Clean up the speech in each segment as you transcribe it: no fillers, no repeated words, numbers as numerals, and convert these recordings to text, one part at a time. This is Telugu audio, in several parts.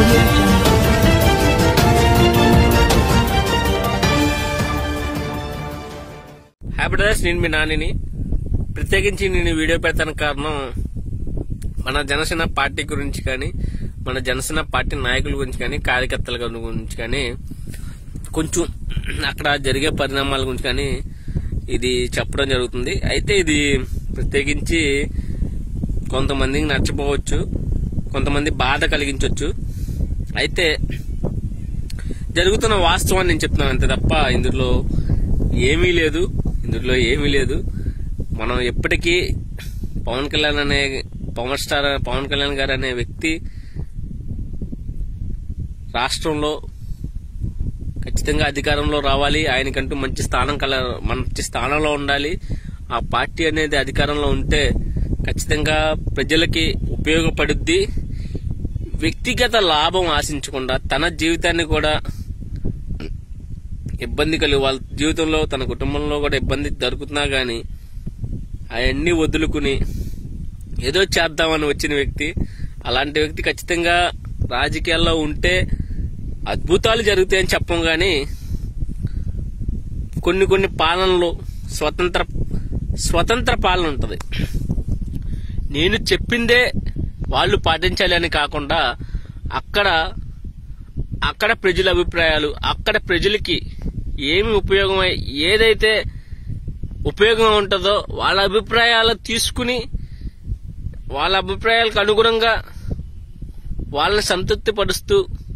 Happy days. నేను మీ నానిని. ప్రత్యేకించి నేను వీడియో పెడతానికి కారణం మన జనసేన పార్టీ గురించి కానీ, మన జనసేన పార్టీ నాయకుల గురించి కానీ, కార్యకర్తల గురించి కానీ, కొంచెం అక్కడ జరిగే పరిణామాల గురించి కానీ ఇది చెప్పడం జరుగుతుంది. అయితే ఇది ప్రత్యేకించి కొంతమందికి నచ్చపోవచ్చు, కొంతమంది బాధ కలిగించవచ్చు. అయితే జరుగుతున్న వాస్తవాన్ని నేను చెప్తున్నాను అంతే తప్ప ఇందులో ఏమీ లేదు. మనం ఎప్పటికీ పవన్ కళ్యాణ్ గారు అనే వ్యక్తి రాష్ట్రంలో ఖచ్చితంగా అధికారంలో రావాలి. ఆయనకంటూ మంచి స్థానంలో ఉండాలి. ఆ పార్టీ అనేది అధికారంలో ఉంటే ఖచ్చితంగా ప్రజలకి ఉపయోగపడుద్ది. వ్యక్తిగత లాభం ఆశించకుండా తన జీవితాన్ని కూడా ఇబ్బంది వాళ్ళ జీవితంలో, తన కుటుంబంలో కూడా ఇబ్బంది జరుగుతున్నా గాని అవన్నీ వదులుకుని ఏదో చేద్దామని వచ్చిన వ్యక్తి. అలాంటి వ్యక్తి ఖచ్చితంగా రాజకీయాల్లో ఉంటే అద్భుతాలు జరుగుతాయని చెప్పం గాని కొన్ని పాలనలు స్వతంత్ర పాలన ఉంటది. నేను చెప్పిందే వాళ్ళు పాటించాలి అని కాకుండా అక్కడ ప్రజల అభిప్రాయాలు, అక్కడ ప్రజలకి ఏమి ఏదైతే ఉపయోగం ఉంటుందో వాళ్ళ అభిప్రాయాలు తీసుకుని వాళ్ళ అభిప్రాయాలకు అనుగుణంగా వాళ్ళని సంతృప్తి పరుస్తూ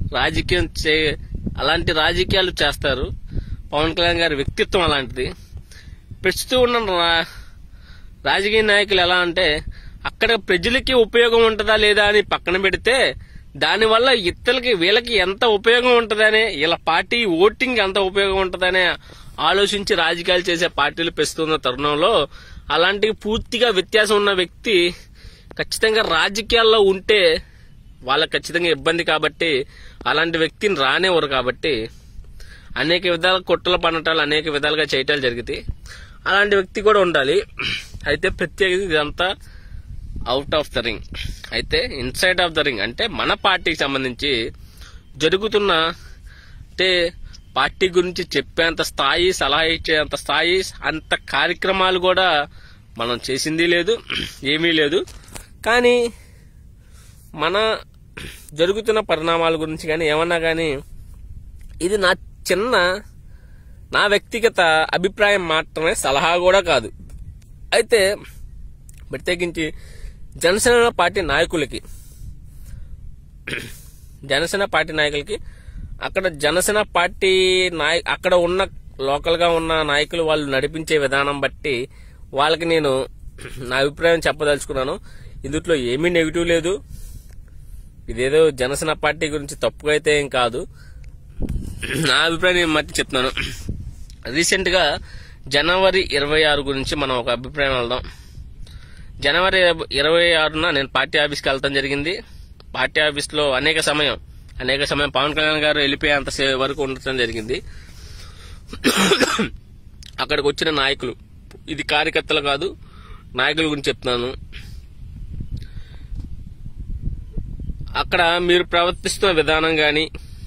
అలాంటి రాజకీయాలు చేస్తారు. పవన్ కళ్యాణ్ గారి వ్యక్తిత్వం అలాంటిది. ప్రస్తుతం ఉన్న రాజకీయ నాయకులు ఎలా అంటే అక్కడ ప్రజలకి ఉపయోగం ఉంటుందా లేదా అని పక్కన పెడితే దానివల్ల వీళ్ళకి ఎంత ఉపయోగం ఉంటుందనే, వీళ్ళ పార్టీ ఓటింగ్ ఎంత ఉపయోగం ఉంటుందనే ఆలోచించి రాజకీయాలు చేసే పార్టీలు పెస్తున్న తరుణంలో అలాంటి పూర్తిగా వ్యత్యాసం ఉన్న వ్యక్తి ఖచ్చితంగా రాజకీయాల్లో ఉంటే వాళ్ళకి ఖచ్చితంగా ఇబ్బంది. కాబట్టి అలాంటి వ్యక్తిని రానివ్వరు. కాబట్టి అనేక విధాల కుట్రలు పనటాలు, అనేక విధాలుగా చేయటాలు జరిగితే అలాంటి వ్యక్తి కూడా ఉండాలి. అయితే ప్రత్యేకంగా ఇదంతా అవుట్ ఆఫ్ ద రింగ్. అయితే ఇన్సైడ్ ఆఫ్ ద రింగ్ అంటే మన పార్టీకి సంబంధించి జరుగుతున్న పార్టీ గురించి చెప్పేంత స్థాయి, సలహా ఇచ్చేంత స్థాయి, అంత కార్యక్రమాలు కూడా మనం చేసింది లేదు, ఏమీ లేదు. కానీ మన జరుగుతున్న పరిణామాల గురించి కానీ ఏమన్నా కానీ ఇది నా వ్యక్తిగత అభిప్రాయం మాత్రమే, సలహా కూడా కాదు. అయితే ప్రత్యేకించి జనసేన పార్టీ నాయకులకి అక్కడ ఉన్న లోకల్ గా ఉన్న నాయకులు వాళ్ళు నడిపించే విధానం బట్టి వాళ్ళకి నేను నా అభిప్రాయం చెప్పదలుచుకున్నాను. ఇందులో ఏమీ నెగిటివ్ లేదు. ఇదేదో జనసేన పార్టీ గురించి తప్పుగా అయితే ఏం కాదు. నా అభిప్రాయం నేను మట్టి చెప్తున్నాను. రీసెంట్ గా జనవరి 26 గురించి మనం ఒక అభిప్రాయం వెళ్దాం. జనవరి 26న నేను పార్టీ ఆఫీస్కి వెళ్తాం జరిగింది. పార్టీ ఆఫీస్ లో అనేక సమయం పవన్ కళ్యాణ్ గారు వెళ్ళిపోయేంత వరకు ఉండటం జరిగింది. అక్కడికి వచ్చిన నాయకులు, ఇది కార్యకర్తలు కాదు, నాయకుల గురించి చెప్తున్నాను. అక్కడ మీరు ప్రవర్తిస్తున్న విధానం గాని,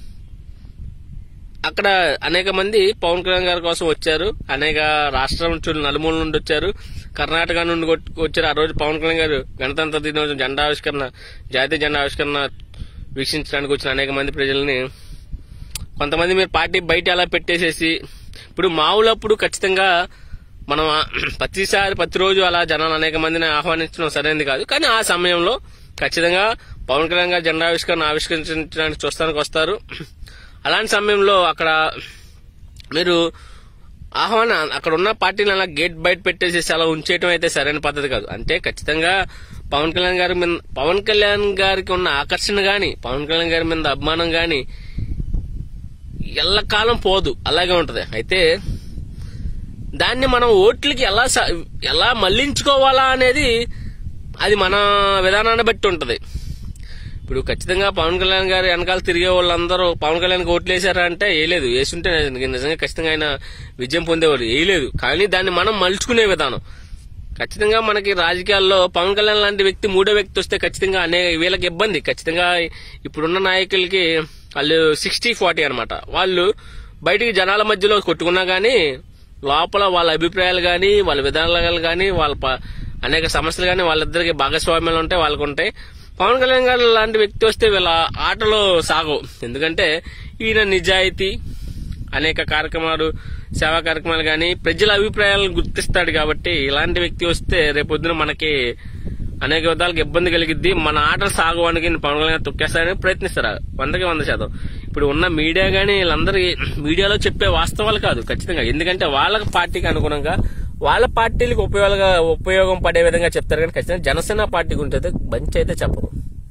అక్కడ అనేక మంది పవన్ కళ్యాణ్ గారి కోసం వచ్చారు. అనేక రాష్ట్రం నలుమూల నుండి వచ్చారు. కర్ణాటక నుండి వచ్చారు. ఆ రోజు పవన్ కళ్యాణ్ గారు గణతంత్ర దినోత్సవం జాతీయ జెండా ఆవిష్కరణ వీక్షించడానికి వచ్చిన అనేక మంది ప్రజల్ని కొంతమంది మీరు పార్టీ బయట అలా పెట్టేసేసి, ఇప్పుడు మామూలప్పుడు ఖచ్చితంగా మనం ప్రతిరోజు అలా జనాలు అనేక మందిని ఆహ్వానించడం సరైనది కాదు. కానీ ఆ సమయంలో ఖచ్చితంగా పవన్ కళ్యాణ్ గారు జెండా ఆవిష్కరించడానికి చూస్తానికి వస్తారు. అలాంటి సమయంలో అక్కడ మీరు అక్కడ ఉన్న పార్టీని అలా గేట్ బయట పెట్టేసేసి అలా ఉంచేయటం అయితే సరైన పద్ధతి కాదు. అంటే ఖచ్చితంగా పవన్ కళ్యాణ్ గారికి ఉన్న ఆకర్షణ గాని, పవన్ కళ్యాణ్ గారి మీద అభిమానం గాని ఎల్లకాలం పోదు, అలాగే ఉంటది. అయితే దాన్ని మనం ఓట్లకి ఎలా మళ్లించుకోవాలా అనేది అది మన విధానాన్ని బట్టి ఉంటది. ఇప్పుడు ఖచ్చితంగా పవన్ కళ్యాణ్ గారి వెనకాల తిరిగే వాళ్ళందరూ పవన్ కళ్యాణ్కి ఓట్లు వేసారా అంటే వేయలేదు. వేసుంటే నిజంగా ఖచ్చితంగా ఆయన విజయం పొందేవాడు. వేయలేదు. కానీ దాన్ని మనం మలుచుకునే విధానం ఖచ్చితంగా మనకి రాజకీయాల్లో పవన్ కళ్యాణ్ లాంటి వ్యక్తి మూడో వ్యక్తి వస్తే ఖచ్చితంగా వీళ్ళకి ఇబ్బంది. ఖచ్చితంగా ఇప్పుడున్న నాయకులకి వాళ్ళు 60-40 అనమాట. వాళ్ళు బయటికి జనాల మధ్యలో కొట్టుకున్నా గానీ లోపల వాళ్ళ అభిప్రాయాలు గానీ వాళ్ళ విధానాలు గానీ వాళ్ళ అనేక సమస్యలు గానీ వాళ్ళిద్దరికి భాగస్వామ్యాలు ఉంటాయి, వాళ్ళకు ఉంటాయి. పవన్ కళ్యాణ్ గారు లాంటి వ్యక్తి వస్తే వీళ్ళ ఆటలో సాగవు. ఎందుకంటే ఈయన నిజాయితీ, అనేక కార్యక్రమాలు, సేవా కార్యక్రమాలు గానీ ప్రజల అభిప్రాయాలను గుర్తిస్తాడు. కాబట్టి ఇలాంటి వ్యక్తి వస్తే రేపొద్దున మనకి అనేక విధాలకు ఇబ్బంది కలిగిద్ది. మన ఆటలు సాగడానికి పవన్ కళ్యాణ్ తొక్కేస్తారని ప్రయత్నిస్తారు 100%. ఇప్పుడు ఉన్న మీడియా గానీ వీళ్ళందరి మీడియాలో చెప్పే వాస్తవాలు కాదు ఖచ్చితంగా. ఎందుకంటే వాళ్ళ పార్టీకి అనుగుణంగా వాళ్ళ పార్టీలకు ఉపయోగం పడే విధంగా చెప్తారు. కానీ ఖచ్చితంగా జనసేన పార్టీ గురించి అయితే మంచి అయితే చెప్పరు,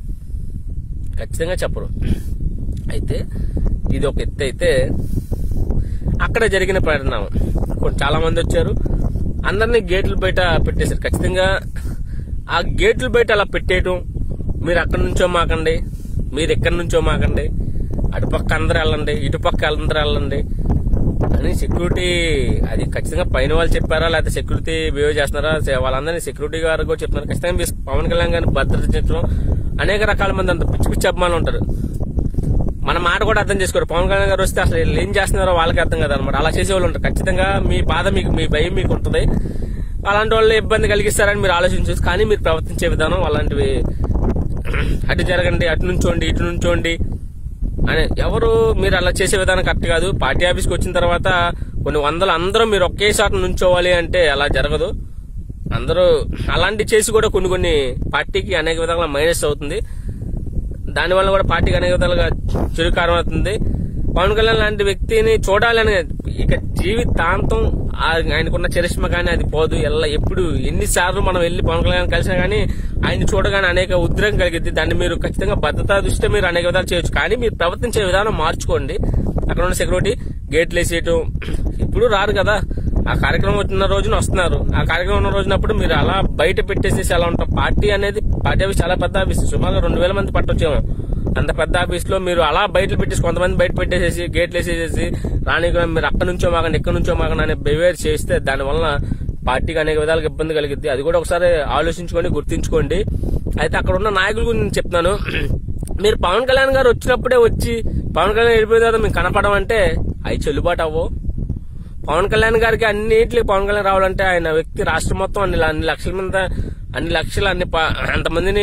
ఖచ్చితంగా చెప్పరు. అయితే ఇది ఒక ఎత్తు. అయితే అక్కడ జరిగిన పరిణామం, చాలా మంది వచ్చారు, అందరినీ గేట్ల బయట పెట్టేశారు. ఖచ్చితంగా ఆ గేట్ల బయట అలా పెట్టేయటం, మీరు అక్కడి నుంచో మాకండి, మీరు ఎక్కడి నుంచో మాకండి, అటుపక్క అందరూ వెళ్ళండి, ఇటుపక్క అందరూ వెళ్ళండి అని సెక్యూరిటీ, అది ఖచ్చితంగా పైన వాళ్ళు చెప్పారా లేకపోతే సెక్యూరిటీ బిహేవ్ చేస్తున్నారా, వాళ్ళందరినీ సెక్యూరిటీ గారు కూడా చెప్తున్నారు. ఖచ్చితంగా పవన్ కళ్యాణ్ గారిని భద్రతించడం, అనేక రకాల మంది అంత పిచ్చి పిచ్చి అభిమానులు ఉంటారు. మన మాట కూడా అర్థం చేసుకోరు. పవన్ కళ్యాణ్ గారు వస్తే అసలు ఏం చేస్తున్నారో వాళ్ళకి అర్థం కదా అనమాట. అలా చేసేవాళ్ళు ఉంటారు. ఖచ్చితంగా మీ బాధ మీకు, మీ భయం మీకు ఉంటుంది. అలాంటి వాళ్ళు ఇబ్బంది కలిగిస్తారని మీరు ఆలోచించవచ్చు. కానీ మీరు ప్రవర్తించే విధానం అలాంటివి, అటు జరగండి, అటు నుంచోండి, ఇటు నుంచోండి అని ఎవరు మీరు అలా చేసే విధానం కరెక్ట్ కాదు. పార్టీ ఆఫీస్కి వచ్చిన తర్వాత కొన్ని వందలు అందరూ మీరు ఒకేసారి నుంచోవాలి అంటే అలా జరగదు. అందరూ అలాంటి చేసి కూడా కొన్ని పార్టీకి అనేక విధాలుగా మైనస్ అవుతుంది. దానివల్ల కూడా పార్టీకి అనేక విధాలుగా చెడు కారణం అవుతుంది. పవన్ కళ్యాణ్ లాంటి వ్యక్తిని చూడాలని ఇక జీవితాంతం ఆయనకున్న చరిష్మ కానీ అది పోదు. ఎప్పుడు ఎన్నిసార్లు మనం వెళ్లి పవన్ కళ్యాణ్ కలిసినా గానీ ఆయన చూడగానే అనేక ఉద్రేకం కలిగిద్ది. దాన్ని మీరు ఖచ్చితంగా భద్రతా దృష్ట్యా మీరు అనేక విధాలు చేయొచ్చు. కానీ మీరు ప్రవర్తించే విధానం మార్చుకోండి. అక్కడ ఉన్న సెక్యూరిటీ గేట్లు వేసేయటం, ఇప్పుడు రారు కదా, ఆ కార్యక్రమం ఉన్న రోజున వస్తున్నారు. ఆ కార్యక్రమం ఉన్న రోజునప్పుడు మీరు అలా బయట పెట్టేసేసి అలా ఉంటాం. పార్టీ ఆఫీస్ చాలా పెద్ద ఆఫీస్, సుమారుగా 2000 మంది పట్టొచ్చేమో. అంత పెద్ద ఆఫీస్ లో మీరు అలా బయట పెట్టేసి కొంతమంది బయట పెట్టేసేసి గేట్లు వేసేసేసి రానిగా మీరు అక్కడి నుంచో మాకండి, ఎక్కడి నుంచో మాకండి అనే బిహేవియర్ చేస్తే దానివల్ల పార్టీకి అనేక విధాలుగా ఇబ్బంది కలిగిద్ది. అది కూడా ఒకసారి ఆలోచించుకోండి, గుర్తించుకోండి. అయితే అక్కడ ఉన్న నాయకుల గురించి నేను చెప్తున్నాను. మీరు పవన్ కళ్యాణ్ గారు వచ్చినప్పుడే వచ్చి పవన్ కళ్యాణ్ వెళ్ళిపోయిన తర్వాత మీకు కనపడడం అంటే అవి చెల్లుబాటు అవ్వవు. పవన్ కళ్యాణ్ గారికి అన్నింటికి పవన్ కళ్యాణ్ రావాలంటే ఆయన వ్యక్తి రాష్ట్రం మొత్తం అన్ని లక్షల మంది, అంతమందిని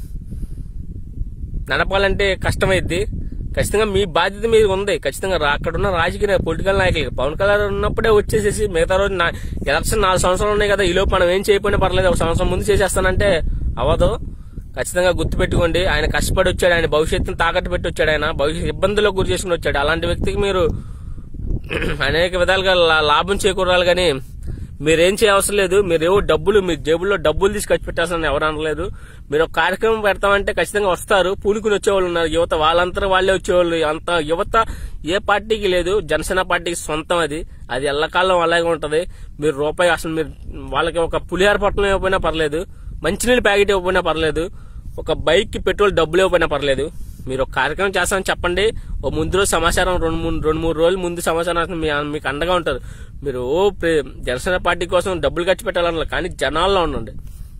నడపాలంటే కష్టమైద్ది. ఖచ్చితంగా మీ బాధ్యత మీద ఉంది. ఖచ్చితంగా అక్కడ ఉన్న రాజకీయ పొలిటికల్ నాయకులు పవన్ కళ్యాణ్ ఉన్నప్పుడే వచ్చేసేసి మిగతా రోజు ఎలక్షన్ 4 సంవత్సరాలు ఉన్నాయి కదా, ఈలోపు మనం ఏం చేయకపోయినా పర్లేదు, 1 సంవత్సరం ముందు చేసేస్తానంటే అవ్వదు. ఖచ్చితంగా గుర్తుపెట్టుకోండి. ఆయన కష్టపడి వచ్చాడు, ఆయన భవిష్యత్తును తాకట్టు పెట్టి వచ్చాడు, ఆయన భవిష్యత్ ఇబ్బందుల్లో గురి చేసుకుని వచ్చాడు. అలాంటి వ్యక్తికి మీరు అనేక విధాలుగా లాభం చేకూరాలి. కానీ మీరేం చేయవసరం లేదు. మీరేవో డబ్బులు, మీ జేబుల్లో డబ్బులు తీసి ఖర్చు పెట్టాల్సిన ఎవరు అనలేదు. మీరు ఒక కార్యక్రమం పెడతామంటే ఖచ్చితంగా వస్తారు. పూనుకుని వచ్చేవాళ్ళు ఉన్నారు యువత, వాళ్ళంతా వాళ్ళే వచ్చేవాళ్ళు. అంత యువత ఏ పార్టీకి లేదు, జనసేన పార్టీకి సొంతం. అది ఎల్లకాలం అలాగే ఉంటది. మీరు రూపాయి అసలు మీరు వాళ్ళకి ఒక పులిహార పొట్టం ఇవ్వకపోయినా పర్లేదు, మంచినీళ్ళు ప్యాకెట్ ఇవ్వకపోయినా పర్లేదు, ఒక బైక్ కి పెట్రోల్ డబ్బులు ఇవ్వకపోయినా పర్లేదు. మీరు ఒక కార్యక్రమం చేస్తామని చెప్పండి. ఓ ముందు రోజు సమాచారం 2-3 రోజులు ముందు సమాచారం మీకు అండగా ఉంటారు. మీరు జనసేన పార్టీ కోసం డబ్బులు ఖర్చు పెట్టాలన్నా కానీ జనాల్లో ఉండండి.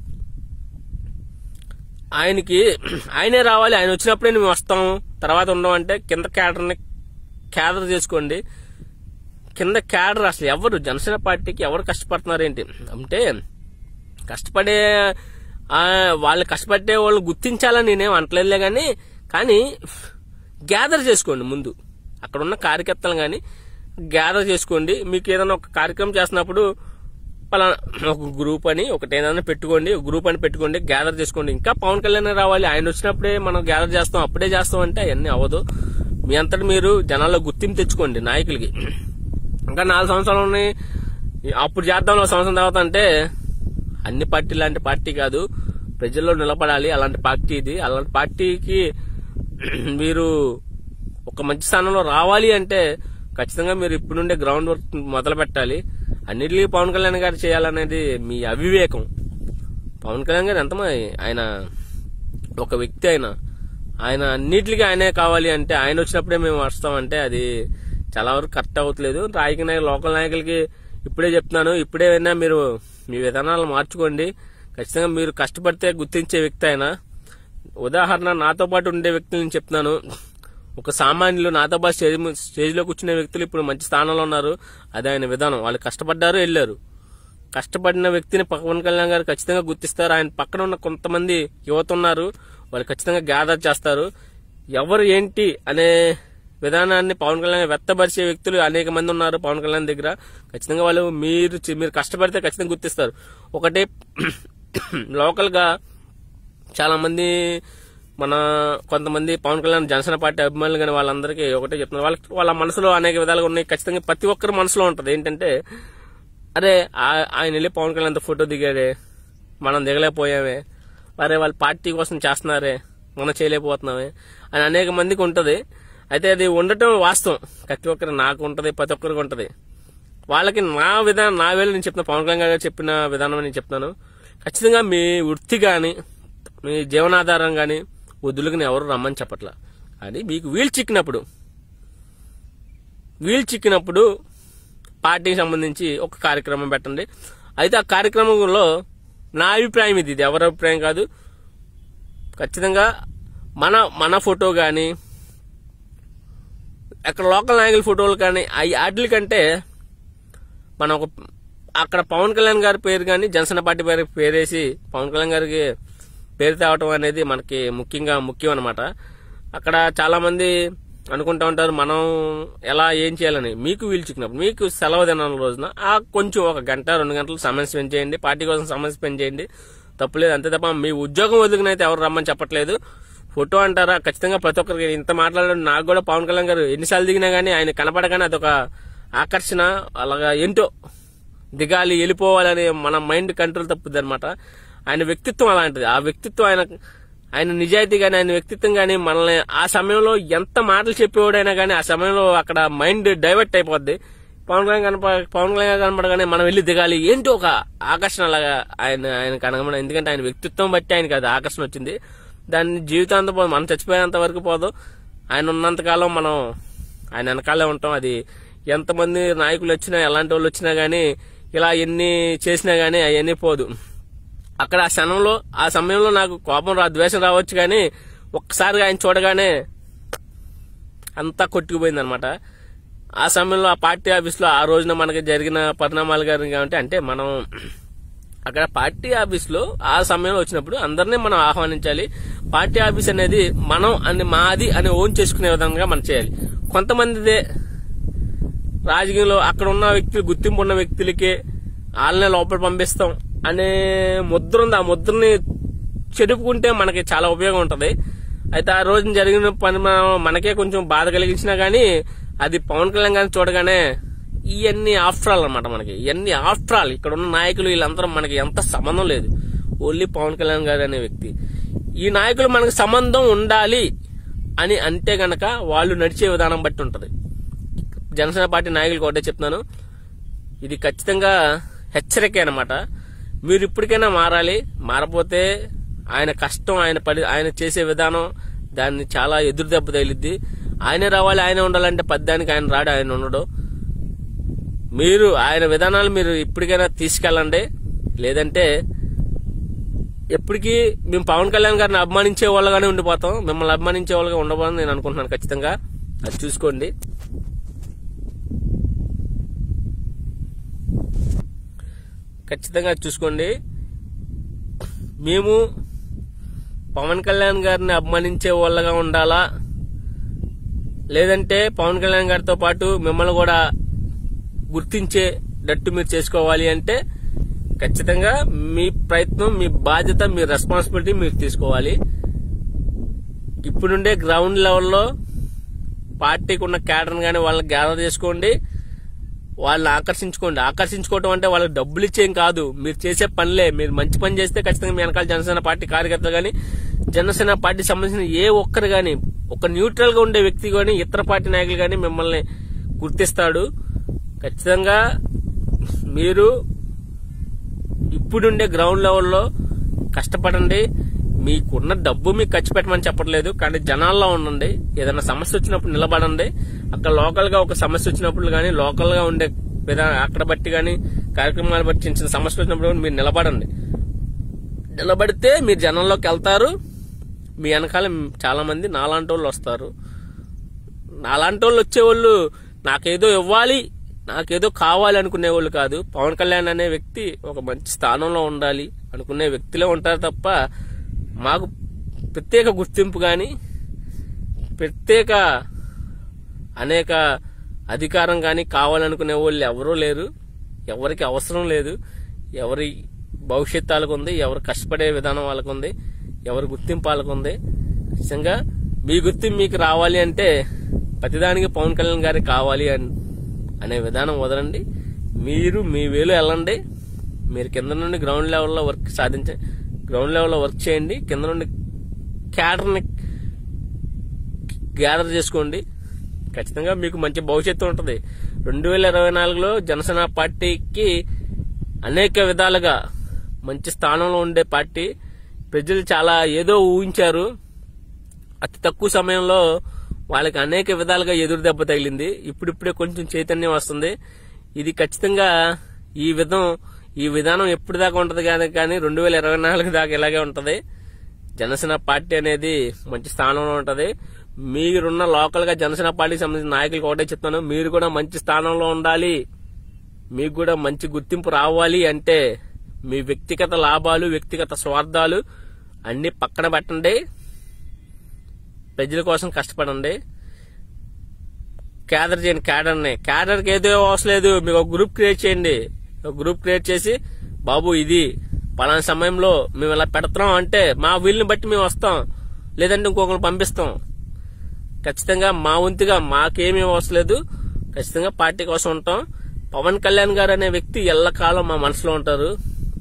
ఆయనే రావాలి, ఆయన వచ్చినప్పుడే మేము వస్తాము, తర్వాత ఉండమంటే కింద క్యాడర్ చేసుకోండి. కింద క్యాడర్ అసలు ఎవరు జనసేన పార్టీకి ఎవరు కష్టపడుతున్నారు ఏంటి అంటే, వాళ్ళు కష్టపడే వాళ్ళు గుర్తించాలని నేనేం అంటలేదులే. కానీ గ్యాదర్ చేసుకోండి. ముందు అక్కడ ఉన్న కార్యకర్తలు కానీ గ్యాదర్ చేసుకోండి. మీకు ఏదైనా ఒక కార్యక్రమం చేస్తున్నప్పుడు ఒక గ్రూప్ అని ఒకటి ఏదైనా పెట్టుకోండి, గ్రూప్ అని పెట్టుకోండి, గ్యాదర్ చేసుకోండి. ఇంకా పవన్ కళ్యాణ్ రావాలి, ఆయన వచ్చినప్పుడే మనం గ్యాదర్ చేస్తాం, అప్పుడే చేస్తాం అంటే అవన్నీ అవ్వదు. మీ అంతటి మీరు జనాల్లో గుర్తింపు తెచ్చుకోండి. నాయకులకి ఇంకా 4 సంవత్సరాలు ఉన్నాయి, అప్పుడు చేద్దాం 1 సంవత్సరం తర్వాత అంటే అన్ని పార్టీ లాంటి పార్టీ కాదు, ప్రజల్లో నిలబడాలి. అలాంటి పార్టీ ఇది. అలాంటి పార్టీకి మీరు ఒక మంచి స్థానంలో రావాలి అంటే ఖచ్చితంగా మీరు ఇప్పుడు నుండే గ్రౌండ్ వర్క్ మొదలు పెట్టాలి. అన్నిటికీ పవన్ కళ్యాణ్ గారు చేయాలనేది మీ అవివేకం. పవన్ కళ్యాణ్ గారు ఆయన ఒక వ్యక్తి, ఆయన అన్నిటికీ ఆయనే కావాలి అంటే, ఆయన వచ్చినప్పుడే మేము వస్తామంటే అది చాలా వరకు కరెక్ట్ అవ్వట్లేదు. రాజకీయ లోకల్ నాయకులకి ఇప్పుడే చెప్తున్నాను, ఇప్పుడేమైనా మీరు మీ విధానాలను మార్చుకోండి. ఖచ్చితంగా మీరు కష్టపడితే గుర్తించే వ్యక్తి ఆయన. ఉదాహరణ, నాతో పాటు ఉండే వ్యక్తులను చెప్తున్నాను. ఒక సామాన్యులు నాతో పాటు స్టేజ్లో కూర్చునే వ్యక్తులు ఇప్పుడు మంచి స్థానంలో ఉన్నారు. అది ఆయన విధానం. వాళ్ళు కష్టపడ్డారు, వెళ్ళారు. కష్టపడిన వ్యక్తిని పవన్ కళ్యాణ్ గారు ఖచ్చితంగా గుర్తిస్తారు. ఆయన పక్కన ఉన్న కొంతమంది యువత ఉన్నారు, వాళ్ళు ఖచ్చితంగా గ్యాదర్ చేస్తారు. ఎవరు ఏంటి అనే విధానాన్ని పవన్ కళ్యాణ్ వ్యక్తపరిచే వ్యక్తులు అనేక మంది ఉన్నారు పవన్ కళ్యాణ్ దగ్గర. ఖచ్చితంగా వాళ్ళు మీరు కష్టపడితే ఖచ్చితంగా గుర్తిస్తారు. ఒకటి, లోకల్ గా చాలా మంది కొంతమంది పవన్ కళ్యాణ్ జనసేన పార్టీ అభిమానులు కానీ వాళ్ళందరికీ ఒకటే చెప్తున్నారు, వాళ్ళ మనసులో అనేక విధాలుగా ఉన్నాయి. ఖచ్చితంగా ప్రతి ఒక్కరి మనసులో ఉంటది ఏంటంటే, అరే ఆయన వెళ్ళి పవన్ కళ్యాణ్తో ఫోటో దిగారే, మనం దిగలేకపోయామే, అరే వాళ్ళ పార్టీ కోసం చేస్తున్నారే, మనం చేయలేకపోతున్నామే అని అనేక మందికి ఉంటది. అయితే అది ఉండటం వాస్తవం, ప్రతి ఒక్కరు నాకు ఉంటది, ప్రతి ఒక్కరికి ఉంటది. వాళ్ళకి నా వేళ నేను చెప్తున్నా, పవన్ కళ్యాణ్ గారు చెప్పిన విధానం నేను చెప్తున్నాను. ఖచ్చితంగా మీ వృత్తి గాని మీ జీవనాధారం గాని వదులుకుని ఎవరు రమ్మని చెప్పట్లా. అది మీకు వీలు చిక్కినప్పుడు పార్టీకి సంబంధించి ఒక కార్యక్రమం పెట్టండి. అయితే ఆ కార్యక్రమంలో నా అభిప్రాయం ఇది ఎవరి అభిప్రాయం కాదు. ఖచ్చితంగా మన ఫోటో గాని అక్కడ లోకల్ నాయకుల ఫోటోలు కానీ వాటి కంటే మనం అక్కడ పవన్ కళ్యాణ్ గారి పేరు కానీ జనసేన పార్టీ పేరేసి పవన్ కళ్యాణ్ గారికి పేరు తేవటం అనేది మనకి ముఖ్యం అన్నమాట. అక్కడ చాలా మంది అనుకుంటా ఉంటారు మనం ఏం చేయాలని. మీకు వీలు చిక్కినప్పుడు, మీకు సెలవు దినాల రోజున కొంచెం 1 గంట 2 గంటలు సమయం స్పెండ్ చేయండి, పార్టీ కోసం సమయం స్పెండ్ చేయండి, తప్పులేదు. అంతే తప్ప మీ ఉద్యోగం వదులుకునైతే ఎవరు రమ్మని చెప్పట్లేదు. ఫోటో అంటారా, ఖచ్చితంగా ప్రతి ఒక్కరికి ఇంత మాట్లాడడం. నాకు కూడా పవన్ కళ్యాణ్ గారు ఎన్నిసార్లు దిగినా గానీ ఆయన కనపడగానే అదొక ఆకర్షణ, అలాగా ఏంటో దిగాలి వెళ్ళిపోవాలని మన మైండ్ కంట్రోల్ తప్పుద్ది అనమాట. ఆయన వ్యక్తిత్వం అలాంటిది. ఆ వ్యక్తిత్వం ఆయన నిజాయితీ గాని ఆయన వ్యక్తిత్వం గాని మనల్ని ఆ సమయంలో ఎంత మాటలు చెప్పేవాడైనా గానీ ఆ సమయంలో అక్కడ మైండ్ డైవర్ట్ అయిపోద్ది. పవన్ కళ్యాణ్ కనపడగానే మనం వెళ్ళి దిగాలి ఏంటో ఒక ఆకర్షణ అలాగా ఆయన కనగమన. ఎందుకంటే ఆయన వ్యక్తిత్వం బట్టి ఆయనకి అది ఆకర్షణ వచ్చింది. దాన్ని జీవితాంతం పోదు, మనం చచ్చిపోయేంత వరకు పోదు. ఆయన ఉన్నంతకాలం మనం ఆయన వెనకాలే ఉంటాం. అది ఎంతమంది నాయకులు వచ్చినా ఎలాంటి వాళ్ళు వచ్చినా గానీ ఇలా ఎన్ని చేసినా గానీ అవన్నీ పోదు. అక్కడ ఆ సమయంలో నాకు కోపం ద్వేషం రావచ్చు కానీ ఒక్కసారిగా ఆయన చూడగానే అంతా కొట్టుకుపోయింది అనమాట. ఆ సమయంలో ఆ పార్టీ ఆఫీస్ లో ఆ రోజున మనకి జరిగిన పరిణామాలు గారి అంటే మనం అక్కడ పార్టీ ఆఫీస్ లో ఆ సమయంలో వచ్చినప్పుడు అందరినీ మనం ఆహ్వానించాలి. పార్టీ ఆఫీస్ అనేది మనం మాది అని ఓన్ చేసుకునే విధంగా మనం చేయాలి. కొంతమందిదే రాజకీయంలో అక్కడ ఉన్న వ్యక్తులు, గుర్తింపు ఉన్న వ్యక్తులకి వాళ్ళనే లోపల పంపిస్తాం అనే ముద్ర ఉంది. ఆ ముద్రని చెడుపుకుంటే మనకి చాలా ఉపయోగం ఉంటది. అయితే ఆ రోజు జరిగిన పని మనకే కొంచెం బాధ కలిగించినా గానీ అది పవన్ కళ్యాణ్ గారిని చూడగానే ఇవన్నీ ఆఫ్టర్ ఆల్ అనమాట. మనకి ఇవన్నీ ఆఫ్టర్ ఆల్ ఇక్కడ ఉన్న నాయకులు వీళ్ళందరూ మనకి ఎంత సంబంధం లేదు. ఓన్లీ పవన్ కళ్యాణ్ గారు అనే వ్యక్తి. ఈ నాయకులు మనకి సంబంధం ఉండాలి అని అంటే గనక వాళ్ళు నడిచే విధానం బట్టి ఉంటది. జనసేన పార్టీ నాయకులకు ఒకటే చెప్తున్నాను, ఇది ఖచ్చితంగా హెచ్చరిక అనమాట. మీరు ఇప్పటికైనా మారాలి. మారపోతే ఆయన కష్టం, ఆయన చేసే విధానం దాన్ని చాలా ఎదురు దెబ్బ తగిలిద్ది. ఆయనే రావాలి, ఆయనే ఉండాలంటే పద్దానికి ఆయన రాడు, ఆయన ఉండడు. మీరు ఆయన విధానాలు మీరు ఇప్పటికైనా తీసుకెళ్ళండి. లేదంటే ఎప్పటికీ మేము పవన్ కళ్యాణ్ గారిని అభిమానించే వాళ్ళగానే ఉండిపోతాం. మిమ్మల్ని అభిమానించే వాళ్ళగా ఉండబోదని నేను అనుకుంటున్నాను. ఖచ్చితంగా అది చూసుకోండి. ఖచ్చితంగా చూసుకోండి. మేము పవన్ కళ్యాణ్ గారిని అభిమానించే వాళ్ళగా ఉండాలా, లేదంటే పవన్ కళ్యాణ్ గారితో పాటు మిమ్మల్ని కూడా గుర్తించేటట్టు మీరు చేసుకోవాలి అంటే ఖచ్చితంగా మీ ప్రయత్నం, మీ బాధ్యత, మీ రెస్పాన్సిబిలిటీ మీరు తీసుకోవాలి. ఇప్పుడుండే గ్రౌండ్ లెవెల్లో పార్టీకి ఉన్న క్యాడర్ గానీ వాళ్ళని గ్యాదర్ చేసుకోండి, వాళ్ళని ఆకర్షించుకోవటం అంటే వాళ్ళకి డబ్బులు ఇచ్చేం కాదు, మీరు చేసే పనులే. మీరు మంచి పని చేస్తే ఖచ్చితంగా మీ వెనకాల జనసేన పార్టీ కార్యకర్తలు గానీ జనసేన పార్టీ సంబంధించిన ఏ ఒక్కరు గానీ, ఒక న్యూట్రల్ గా ఉండే వ్యక్తి గానీ ఇతర పార్టీ నాయకులు గానీ మిమ్మల్ని గుర్తిస్తాడు. ఖచ్చితంగా మీరు ఇప్పుడుండే గ్రౌండ్ లెవెల్లో కష్టపడండి. మీకున్న డబ్బు మీకు ఖర్చు పెట్టమని చెప్పట్లేదు, కానీ జనాల్లో ఉండండి. ఏదైనా సమస్య వచ్చినప్పుడు నిలబడండి. అక్కడ లోకల్ గా ఒక సమస్య వచ్చినప్పుడు గానీ లోకల్ గా ఉండే అక్కడ బట్టి కానీ కార్యక్రమాలు బట్టి చిన్న చిన్న సమస్యలు వచ్చినప్పుడు మీరు నిలబడండి. నిలబడితే మీరు జనంలోకి వెళ్తారు. మీ వెనకాల చాలా మంది నాలాంటి వాళ్ళు వస్తారు. నాలాంటి వాళ్ళు వచ్చేవాళ్ళు నాకేదో ఇవ్వాలి, నాకేదో కావాలి అనుకునే వాళ్ళు కాదు. పవన్ కళ్యాణ్ అనే వ్యక్తి ఒక మంచి స్థానంలో ఉండాలి అనుకునే వ్యక్తిలో ఉంటారు తప్ప మాకు ప్రత్యేక గుర్తింపు కానీ ప్రత్యేక అనేక అధికారం కానీ కావాలనుకునే వాళ్ళు ఎవరూ లేరు. ఎవరికి అవసరం లేదు. ఎవరి భవిష్యత్తు వాళ్ళకు ఉంది, ఎవరు కష్టపడే విధానం వాళ్ళకు ఉంది, ఎవరి గుర్తింపు వాళ్ళకు ఉంది. నిజంగా మీ గుర్తింపు మీకు రావాలి అంటే ప్రతిదానికి పవన్ కళ్యాణ్ గారికి కావాలి అనే విధానం వదలండి. మీరు మీ వేలు వెళ్ళండి. మీరు కింద నుండి గ్రౌండ్ లెవెల్లో గ్రౌండ్ లెవెల్లో వర్క్ చేయండి. కింద నుండి క్యాడర్ని గ్యాదర్ చేసుకోండి. ఖచ్చితంగా మీకు మంచి భవిష్యత్తు ఉంటుంది. 2024లో జనసేన పార్టీకి అనేక విధాలుగా మంచి స్థానంలో ఉండే పార్టీ. ప్రజలు చాలా ఏదో ఊహించారు. అతి తక్కువ సమయంలో వాళ్ళకి అనేక విధాలుగా ఎదురు దెబ్బ తగిలింది. ఇప్పుడిప్పుడే కొంచెం చైతన్యం వస్తుంది. ఇది ఖచ్చితంగా ఈ విధానం ఎప్పుడు దాకా ఉంటది కానీ 2024 దాకా ఇలాగే ఉంటది. జనసేన పార్టీ అనేది మంచి స్థానంలో ఉంటది. మీరున్న లోకల్ గా జనసేన పార్టీకి సంబంధించిన నాయకులకు ఒకటే చెప్తాను, మీరు కూడా మంచి స్థానంలో ఉండాలి. మీకు కూడా మంచి గుర్తింపు రావాలి అంటే మీ వ్యక్తిగత లాభాలు, వ్యక్తిగత స్వార్థాలు అన్ని పక్కన పెట్టండి. ప్రజల కోసం కష్టపడండి. క్యాడర్ చేయండి. క్యాడర్కి ఏదో అవసరం లేదు. మీకు ఒక గ్రూప్ క్రియేట్ చేయండి. ఒక గ్రూప్ క్రియేట్ చేసి బాబు ఇది పలానా సమయంలో మేము ఇలా పెడతాం అంటే మా వీళ్ళని బట్టి మేము వస్తాం, లేదంటే ఇంకొకరిని పంపిస్తాం. ఖచ్చితంగా మా వంతుగా మాకేమీ అవసరం లేదు. ఖచ్చితంగా పార్టీ కోసం ఉంటాం. పవన్ కళ్యాణ్ గారు అనే వ్యక్తి ఎల్లకాలం మా మనసులో ఉంటారు.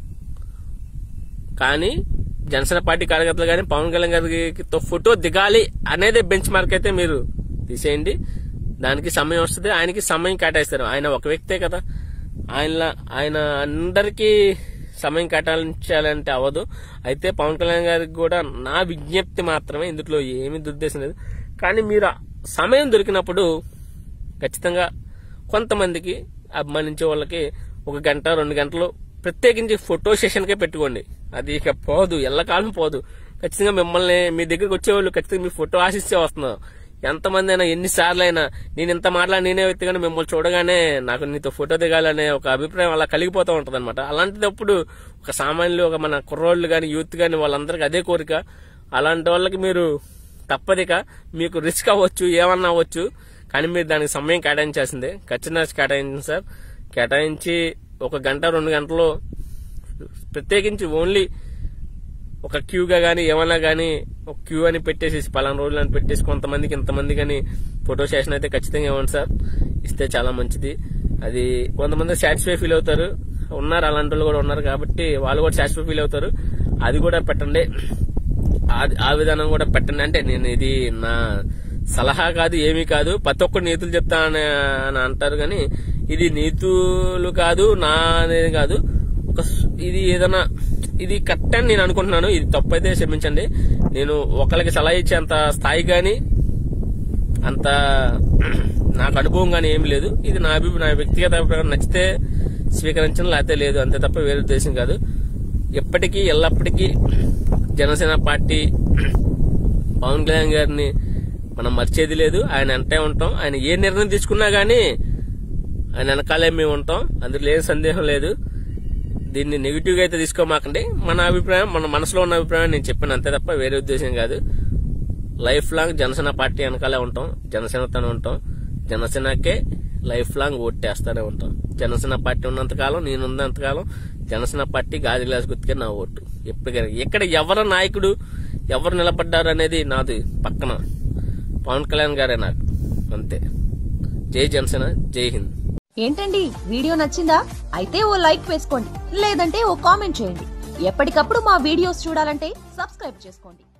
కానీ జనసేన పార్టీ కార్యకర్తలు కానీ పవన్ కళ్యాణ్ గారితో ఫోటో దిగాలి అనేది బెంచ్ మార్క్ అయితే మీరు తీసేయండి. దానికి సమయం వస్తుంది. ఆయనకి సమయం కేటాయిస్తారు. ఆయన ఒక వ్యక్తే కదా. ఆయన అందరికీ సమయం కేటాయించాలంటే అవ్వదు. అయితే పవన్ కళ్యాణ్ గారికి కూడా నా విజ్ఞప్తి మాత్రమే, ఇందులో ఏమీ దురుద్దేశం లేదు. కానీ మీరు సమయం దొరికినప్పుడు ఖచ్చితంగా కొంతమందికి అభిమానించే వాళ్ళకి 1 గంట 2 గంటలు ప్రత్యేకించి ఫోటో సెషన్కే పెట్టుకోండి. అది ఇక పోదు, ఎల్లకాలం పోదు. ఖచ్చితంగా మిమ్మల్ని మీ దగ్గరికి వచ్చేవాళ్ళు ఖచ్చితంగా మీ ఫోటో ఆశిస్తే వస్తున్నారు. ఎంతమంది అయినా ఎన్నిసార్లు అయినా నేను ఇంత మాట్లాడి నేనే వ్యక్తిగానే మిమ్మల్ని చూడగానే నాకు నీతో ఫోటో దిగాలనే ఒక అభిప్రాయం అలా కలిగిపోతూ ఉంటది అనమాట. అలాంటిదప్పుడు ఒక సామాన్యులు, ఒక మన కుర్రోళ్ళు గాని యూత్ గాని వాళ్ళందరికీ అదే కోరిక. అలాంటి వాళ్ళకి మీరు తప్పదిక మీకు రిస్క్ అవ్వచ్చు, ఏమన్నా అవ్వచ్చు, కానీ మీరు దానికి సమయం కేటాయించాల్సిందే. ఖచ్చితంగా కేటాయించండి సార్. కేటాయించి 1 గంట 2 గంటలు ప్రత్యేకించి ఓన్లీ ఒక క్యూగా గానీ ఏమన్నా గానీ ఒక క్యూ అని పెట్టేసి పలానా రోజులు అని పెట్టేసి కొంతమందికి ఇంతమంది కానీ ఫోటో సెషన్ అయితే ఖచ్చితంగా ఇవ్వండి సార్. ఇస్తే చాలా మంచిది. అది కొంతమంది సాటిస్ఫై ఫీల్ అవుతారు. ఉన్నారు అలాంటి వాళ్ళు కూడా ఉన్నారు కాబట్టి వాళ్ళు కూడా సాటిస్ఫై ఫీల్ అవుతారు. అది కూడా పెట్టండి. ఆ విధానం కూడా పెట్టండి. అంటే నేను ఇది నా సలహా కాదు, ఏమీ కాదు. ప్రతి ఒక్కరు నీతులు చెప్తా అని అంటారు కానీ ఇది నీతులు కాదు, నా అనేది కాదు. ఇది ఏదైనా ఇది కరెక్ట్ అని నేను అనుకుంటున్నాను. ఇది తప్పు అయితే క్షమించండి. నేను ఒకరికి సలహా ఇచ్చే అంత స్థాయి గాని అంత నాకు అనుభవం గానీ ఏమి లేదు. ఇది నా వ్యక్తిగత అభిప్రాయం. నచ్చితే స్వీకరించడం, లేకపోతే లేదు, అంతే తప్ప వేరే ఉద్దేశం కాదు. ఎప్పటికీ ఎల్లప్పటికీ జనసేన పార్టీ పవన్ కళ్యాణ్ గారిని మనం మర్చేది లేదు. ఆయన అంటే ఉంటాం. ఆయన ఏ నిర్ణయం తీసుకున్నా గానీ ఆయన వెనకాలే మేము ఉంటాం. అందులో ఏం సందేహం లేదు. దీన్ని నెగిటివ్ గా అయితే తీసుకోమాకండి. మన అభిప్రాయం, మన మనసులో ఉన్న అభిప్రాయం నేను చెప్పాను, అంతే తప్ప వేరే ఉద్దేశం కాదు. లైఫ్ లాంగ్ జనసేన పార్టీ వెనకాలే ఉంటాం, జనసేనతోనే ఉంటాం. జనసేనకే లైఫ్ లాంగ్ ఓట్టేస్తానే ఉంటాం. జనసేన పార్టీ ఉన్నంతకాలం, నేనున్నంతకాలం జనసేన పార్టీ గాజు గ్లాస్ గుర్తుకే నా ఓటు. ఎప్పటికైనా ఎక్కడ ఎవరి నాయకుడు ఎవరు నిలబడ్డారు అనేది నాది పక్కన పవన్ కళ్యాణ్ గారే నాకు, అంతే. జై జనసేన, జై హింద్. ఏంటండి వీడియో నచ్చిందా? అయితే ఓ లైక్ వేసుకోండి, లేదంటే ఓ కామెంట్ చేయండి. ఎప్పటికప్పుడు మా వీడియోస్ చూడాలంటే సబ్స్క్రైబ్ చేసుకోండి.